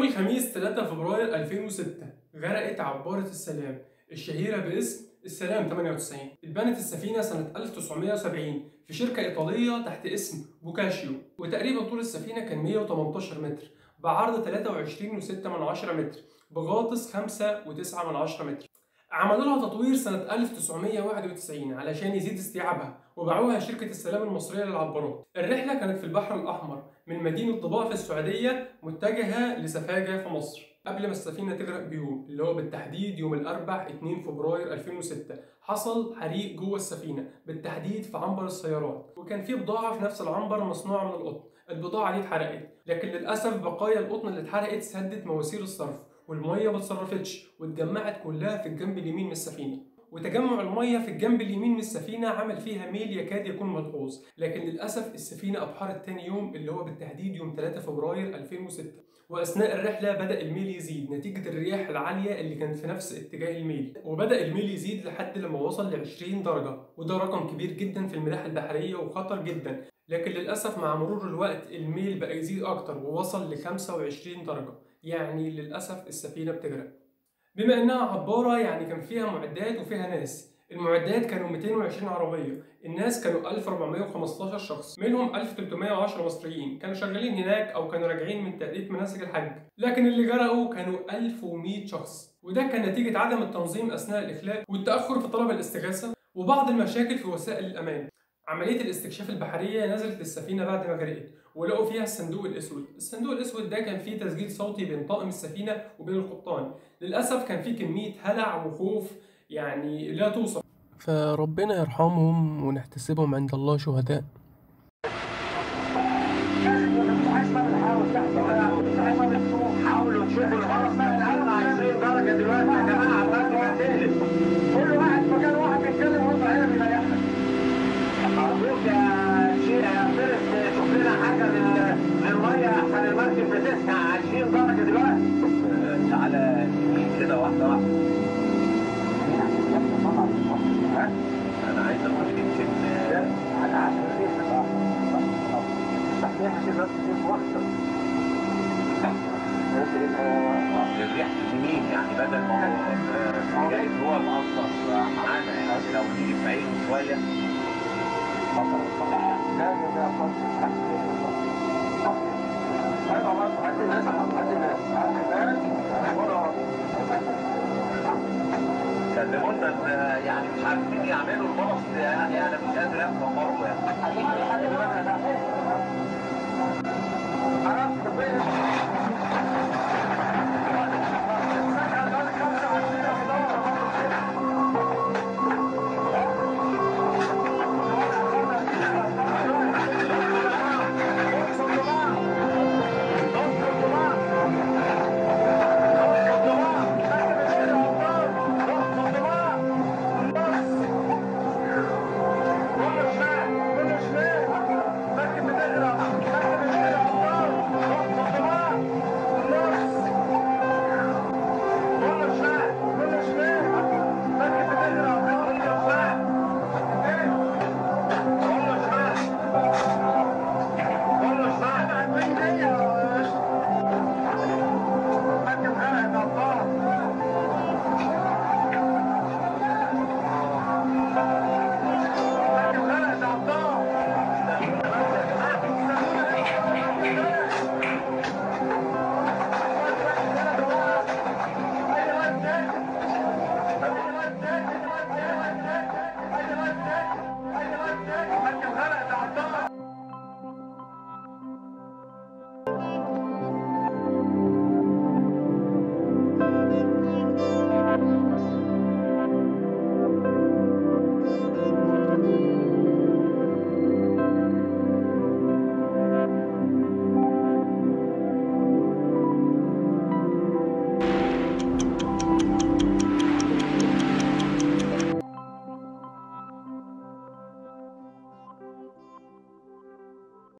يوم الخميس 3 فبراير 2006 غرقت عبارة السلام الشهيرة باسم السلام 98. اتبنت السفينة سنة 1970 في شركة إيطالية تحت اسم بوكاشيو، وتقريبا طول السفينة كان 118 متر بعرض 23.6 متر بغاطس 5.9 متر. عملوا لها تطوير سنة 1991 علشان يزيد استيعابها وباعوها شركة السلام المصرية للعبارات. الرحلة كانت في البحر الأحمر من مدينة ضباع في السعودية متجهة لسفاجة في مصر. قبل ما السفينة تغرق بيوم، اللي هو بالتحديد يوم الأربع 2 فبراير 2006، حصل حريق جوه السفينة، بالتحديد في عنبر السيارات، وكان في بضاعة في نفس العنبر مصنوعة من القطن. البضاعة دي اتحرقت، لكن للأسف بقايا القطن اللي اتحرقت سدت مواسير الصرف، والمية ما اتصرفتش واتجمعت كلها في الجنب اليمين من السفينة. وتجمع المية في الجنب اليمين من السفينة عمل فيها ميل يكاد يكون ملحوظ، لكن للأسف السفينة أبحرت تاني يوم، اللي هو بالتحديد يوم 3 فبراير 2006. وأثناء الرحلة بدأ الميل يزيد نتيجة الرياح العالية اللي كانت في نفس اتجاه الميل، وبدأ الميل يزيد لحد لما وصل ل 20 درجة، وده رقم كبير جدا في الملاحة البحرية وخطر جدا. لكن للأسف مع مرور الوقت الميل بقى يزيد أكتر ووصل ل 25 درجة، يعني للأسف السفينة بتغرق. بما إنها عبارة يعني كان فيها معدات وفيها ناس. المعدات كانوا 220 عربية، الناس كانوا 1415 شخص، منهم 1310 مصريين كانوا شغالين هناك أو كانوا راجعين من تأدية مناسك الحج، لكن اللي غرقوا كانوا 1100 شخص، وده كان نتيجة عدم التنظيم أثناء الإخلاء والتأخر في طلب الاستغاثة وبعض المشاكل في وسائل الأمان. عملية الاستكشاف البحرية نزلت السفينة بعد ما غرقت ولقوا فيها الصندوق الأسود. الصندوق الأسود ده كان فيه تسجيل صوتي بين طاقم السفينة وبين القبطان. للأسف كان فيه كمية هلع وخوف يعني لا توصف، فربنا يرحمهم ونحتسبهم عند الله شهداء. حاولوا تشوفوا الغرض بقى الأقل 20 درجة دلوقتي يا جماعة، الأرض هتقلب، كل واحد مكان واحد بيتكلم ويطلع هنا بيريحنا. أرجوك يا شيخ يا فارس شوف لنا حاجة للمية أحسن المركب بتسعة 20 درجة دلوقتي. تعالى يمين كده واحدة واحدة. أنا عايز أقول يمكن أنا عشان الريح صحيح بس في وقت الريح اليمين، يعني بدل ما هو جاي هو الأصفر معانا، يعني لو نيجي في عينه شوية كلمونا يعني مش عارفين يعملوا الباص، يعني انا مش قادر افهم برضه يعني.